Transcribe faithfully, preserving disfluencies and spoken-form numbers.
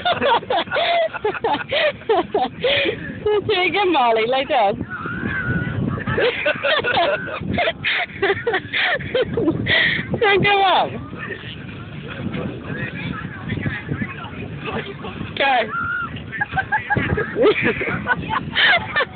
Chơi cái mò lại lấy trời. Sao cái mò? Trời.